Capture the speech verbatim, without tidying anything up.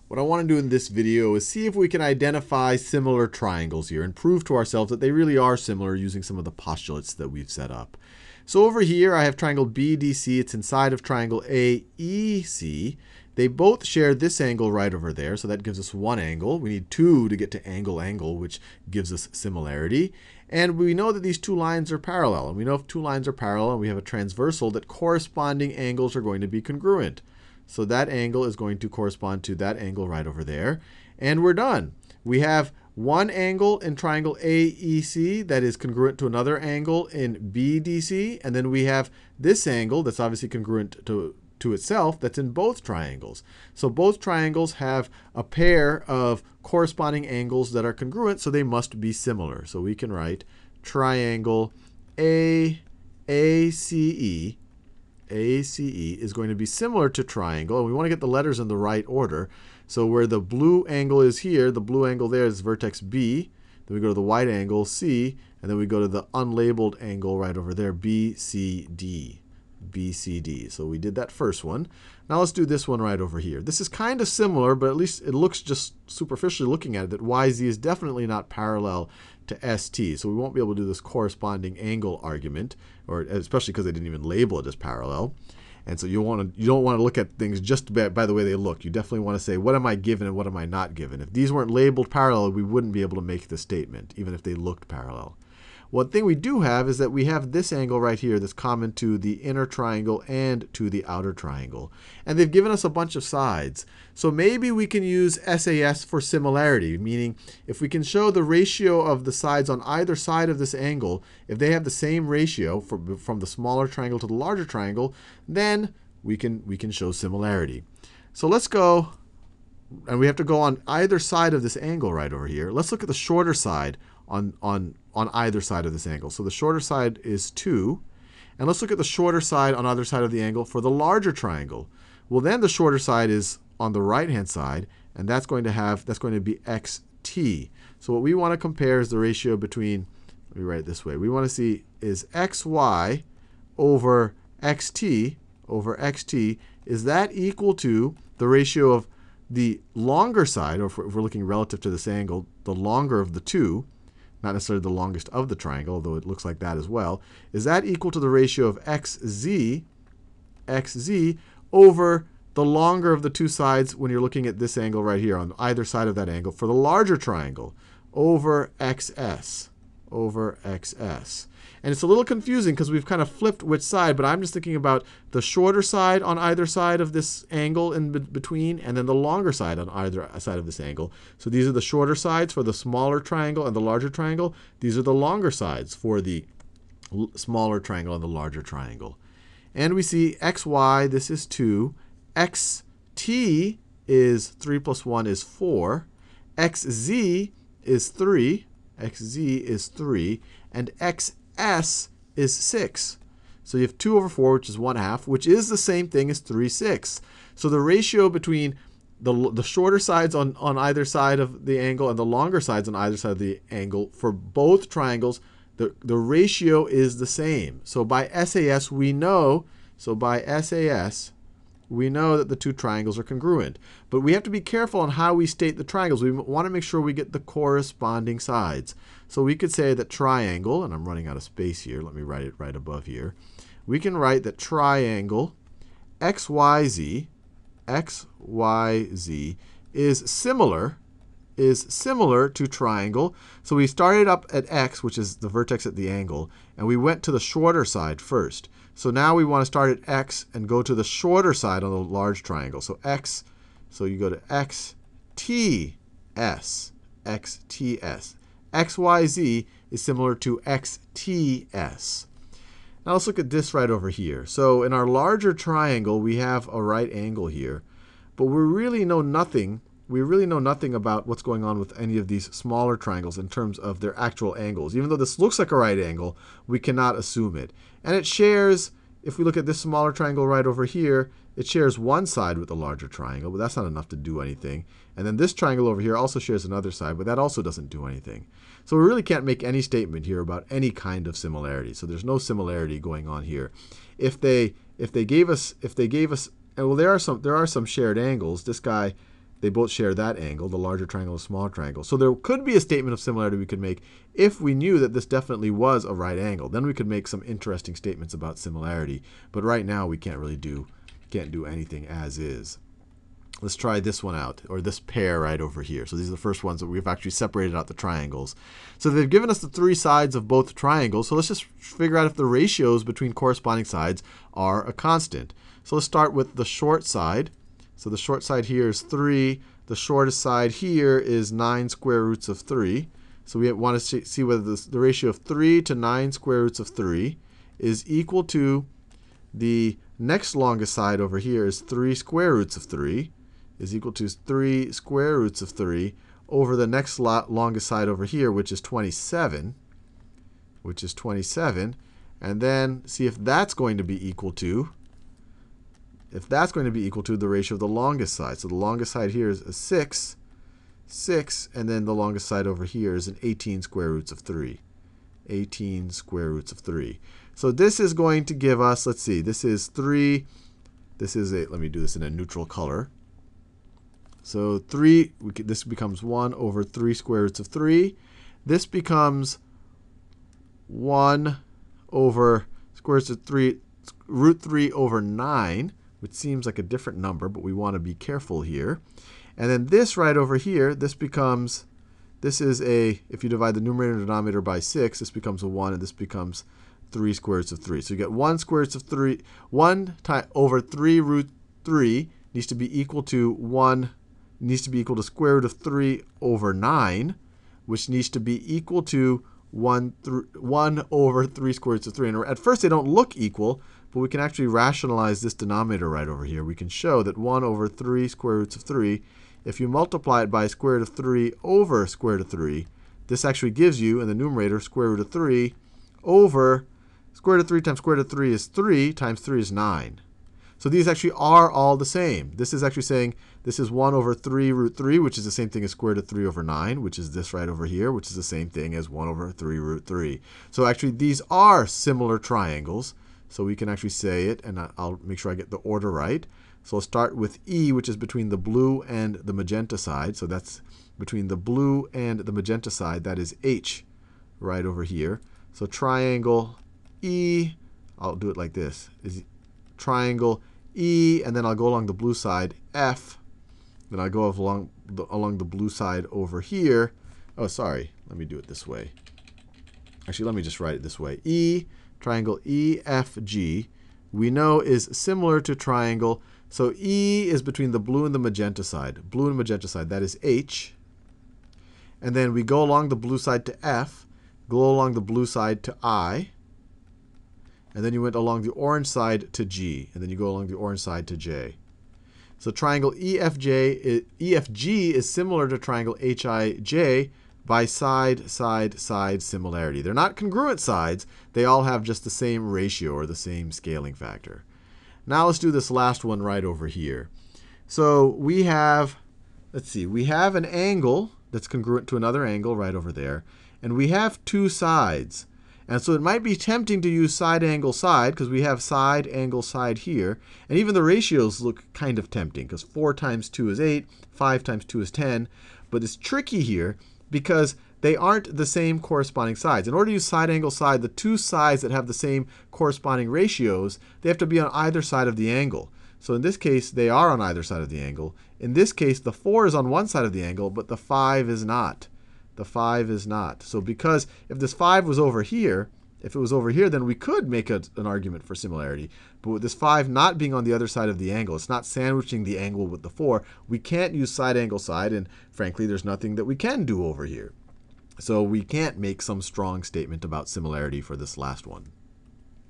What I want to do in this video is see if we can identify similar triangles here and prove to ourselves that they really are similar using some of the postulates that we've set up. So over here I have triangle B D C. It's inside of triangle A E C. They both share this angle right over there, so that gives us one angle. We need two to get to angle angle, which gives us similarity. And we know that these two lines are parallel. And we know if two lines are parallel and we have a transversal, that corresponding angles are going to be congruent. So that angle is going to correspond to that angle right over there. And we're done. We have one angle in triangle A E C that is congruent to another angle in B D C. And then we have this angle that's obviously congruent to, to itself that's in both triangles. So both triangles have a pair of corresponding angles that are congruent, so they must be similar. So we can write triangle A A C E. A C E is going to be similar to triangle. And we want to get the letters in the right order. So where the blue angle is here, the blue angle there is vertex B. Then we go to the white angle, C. And then we go to the unlabeled angle right over there, B C D. B C D. So we did that first one. Now let's do this one right over here. This is kind of similar, but at least it looks just superficially looking at it that Y Z is definitely not parallel to S T. So we won't be able to do this corresponding angle argument, or especially because they didn't even label it as parallel. And so you want to you don't want to look at things just by, by the way they look. You definitely want to say, what am I given and what am I not given? If these weren't labeled parallel, we wouldn't be able to make the statement, even if they looked parallel. One thing we do have is that we have this angle right here that's common to the inner triangle and to the outer triangle. And they've given us a bunch of sides. So maybe we can use S A S for similarity, meaning if we can show the ratio of the sides on either side of this angle, if they have the same ratio from, from the smaller triangle to the larger triangle, then we can, we can show similarity. So let's go, and we have to go on either side of this angle right over here. Let's look at the shorter side on, on, on either side of this angle. So the shorter side is two. And let's look at the shorter side on either side of the angle for the larger triangle. Well, then the shorter side is on the right-hand side, and that's going to have, that's going to be X T. So what we want to compare is the ratio between, let me write it this way. We want to see is X Y over X T over X T, is that equal to the ratio of the longer side, or if we're, if we're looking relative to this angle, the longer of the two, not necessarily the longest of the triangle, although it looks like that as well, is that equal to the ratio of X Z, X Z over the longer of the two sides when you're looking at this angle right here on either side of that angle for the larger triangle over X S, over X S. And it's a little confusing because we've kind of flipped which side, but I'm just thinking about the shorter side on either side of this angle in be between, and then the longer side on either side of this angle. So these are the shorter sides for the smaller triangle and the larger triangle. These are the longer sides for the smaller triangle and the larger triangle. And we see X Y, this is two. X T is three plus one is four. X Z is three. X Z is three. And X S is six. So you have two over four, which is one half, which is the same thing as three sixths. So the ratio between the, the shorter sides on, on either side of the angle and the longer sides on either side of the angle for both triangles, the, the ratio is the same. So by S A S, we know, so by S A S, we know that the two triangles are congruent. But we have to be careful on how we state the triangles. We want to make sure we get the corresponding sides. So we could say that triangle, and I'm running out of space here. Let me write it right above here. We can write that triangle X Y Z, X Y Z is similar, is similar to triangle. So we started up at X, which is the vertex at the angle, and we went to the shorter side first. So now we want to start at X and go to the shorter side on the large triangle. So X, so you go to X T S, X T S. X Y Z is similar to X T S. Now let's look at this right over here. So in our larger triangle, we have a right angle here. But we really know nothing. We really know nothing about what's going on with any of these smaller triangles in terms of their actual angles. Even though this looks like a right angle, we cannot assume it. And it shares, if we look at this smaller triangle right over here, it shares one side with the larger triangle, but that's not enough to do anything. And then this triangle over here also shares another side, but that also doesn't do anything. So we really can't make any statement here about any kind of similarity. So there's no similarity going on here. If they if they gave us if they gave us well there are some there are some shared angles. This guy They both share that angle, the larger triangle and the smaller triangle. So there could be a statement of similarity we could make if we knew that this definitely was a right angle. Then we could make some interesting statements about similarity. But right now we can't really do, can't do anything as is. Let's try this one out, or this pair right over here. So these are the first ones that we've actually separated out the triangles. So they've given us the three sides of both triangles. So let's just figure out if the ratios between corresponding sides are a constant. So let's start with the short side. So the short side here is three. The shortest side here is nine square roots of three. So we want to see whether this, the ratio of three to nine square roots of three is equal to the next longest side over here is three square roots of three, is equal to three square roots of three over the next longest side over here, which is twenty-seven, which is twenty-seven. And then see if that's going to be equal to, if that's going to be equal to the ratio of the longest side. So the longest side here is a six, six, and then the longest side over here is an eighteen square roots of three. eighteen square roots of three. So this is going to give us, let's see, this is three, this is a, let me do this in a neutral color. So three, we could, this becomes one over three square roots of three. This becomes one over square roots of three, root three over nine, which seems like a different number, but we want to be careful here. And then this right over here, this becomes, this is a, if you divide the numerator and denominator by six, this becomes a one, and this becomes three square roots of three. So you get one square roots of three, one time over three root three needs to be equal to one, needs to be equal to square root of three over nine, which needs to be equal to one, one over three square roots of three. And at first they don't look equal, but we can actually rationalize this denominator right over here. We can show that one over three square roots of three, if you multiply it by square root of three over square root of three, this actually gives you, in the numerator, square root of three over square root of three times square root of three is three times three is nine. So these actually are all the same. This is actually saying this is one over three root three, which is the same thing as square root of three over nine, which is this right over here, which is the same thing as one over three root three. So actually these are similar triangles. So we can actually say it, and I'll make sure I get the order right. So I'll start with E, which is between the blue and the magenta side. So that's between the blue and the magenta side. That is H right over here. So triangle E, I'll do it like this, is triangle E, and then I'll go along the blue side, F. Then I'll go along the, along the blue side over here. Oh, sorry. Let me do it this way. Actually, let me just write it this way. E, triangle E F G, we know is similar to triangle. So E is between the blue and the magenta side. Blue and magenta side, that is H. And then we go along the blue side to F, go along the blue side to I. And then you went along the orange side to G. And then you go along the orange side to J. So triangle E F J, E F G is similar to triangle H I J by side, side, side similarity. They're not congruent sides. They all have just the same ratio or the same scaling factor. Now let's do this last one right over here. So we have, let's see, we have an angle that's congruent to another angle right over there. And we have two sides. And so it might be tempting to use side, angle, side, because we have side, angle, side here. And even the ratios look kind of tempting, because four times two is eight, five times two is ten. But it's tricky here because they aren't the same corresponding sides. In order to use side, angle, side, the two sides that have the same corresponding ratios, they have to be on either side of the angle. So in this case, they are on either side of the angle. In this case, the four is on one side of the angle, but the five is not. The five is not. So because if this five was over here, if it was over here, then we could make a, an argument for similarity. But with this five not being on the other side of the angle, it's not sandwiching the angle with the four, we can't use side, angle, side. And frankly, there's nothing that we can do over here. So we can't make some strong statement about similarity for this last one.